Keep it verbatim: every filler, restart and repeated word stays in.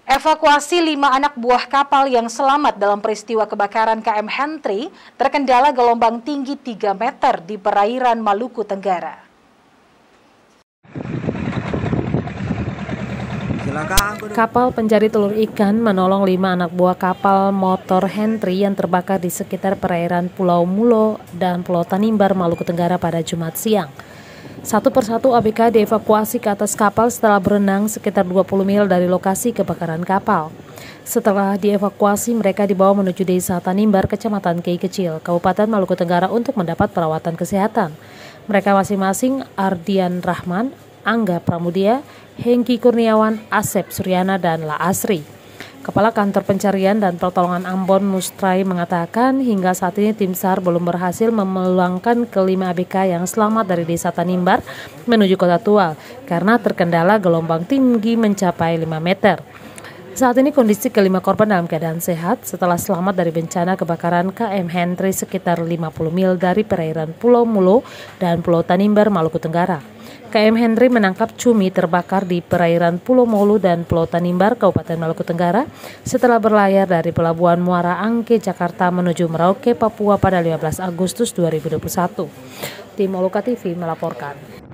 Evakuasi lima anak buah kapal yang selamat dalam peristiwa kebakaran K M Henry terkendala gelombang tinggi tiga meter di perairan Maluku Tenggara. Kapal pencari telur ikan menolong lima anak buah kapal motor Henry yang terbakar di sekitar perairan Pulau Mulo dan Pulau Tanimbar, Maluku Tenggara pada Jumat siang. Satu persatu A B K dievakuasi ke atas kapal setelah berenang sekitar dua puluh mil dari lokasi kebakaran kapal. Setelah dievakuasi, mereka dibawa menuju Desa Tanimbar, Kecamatan Kei Kecil, Kabupaten Maluku Tenggara untuk mendapat perawatan kesehatan. Mereka masing-masing Ardian Rahman, Angga Pramudia, Hengki Kurniawan, Asep Suryana, dan La Asri. Kepala Kantor Pencarian dan Pertolongan Ambon Mustrai mengatakan hingga saat ini tim SAR belum berhasil memulangkan kelima A B K yang selamat dari Desa Tanimbar menuju Kota Tual karena terkendala gelombang tinggi mencapai lima meter. Saat ini kondisi kelima korban dalam keadaan sehat setelah selamat dari bencana kebakaran K M Henry sekitar lima puluh mil dari perairan Pulau Mulo dan Pulau Tanimbar, Maluku Tenggara. K M Henry menangkap cumi terbakar di perairan Pulau Molu dan Pulau Tanimbar, Kabupaten Maluku Tenggara setelah berlayar dari Pelabuhan Muara Angke, Jakarta menuju Merauke, Papua pada lima belas Agustus dua ribu dua puluh satu. Tim Moluka T V melaporkan.